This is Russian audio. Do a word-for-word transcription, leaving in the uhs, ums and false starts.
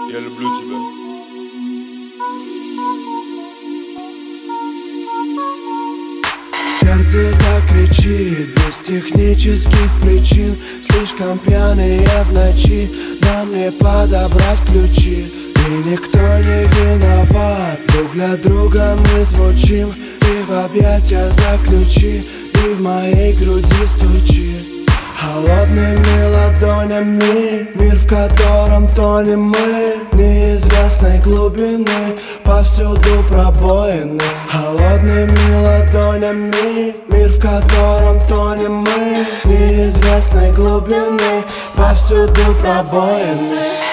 Я люблю тебя. Сердце закричит без технических причин. Слишком пьяные в ночи, нам не подобрать ключи. И никто не виноват, друг для друга мы звучим. И в объятия заключи, и в моей груди стучи. Холодными ладонями мир, в котором тонем мы. Неизвестной глубины, повсюду пробоины. Холодными ладонями мир, в котором тонем мы. Неизвестной глубины, повсюду пробоины.